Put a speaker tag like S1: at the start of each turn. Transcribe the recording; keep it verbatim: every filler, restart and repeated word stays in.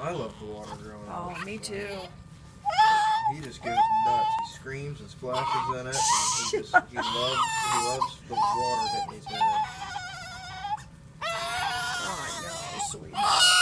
S1: I love the water growing up.
S2: Oh, me too.
S1: He just goes nuts. He screams and splashes in it. And he just he loves he loves the water hitting his head.
S2: Oh, I know, sweetheart.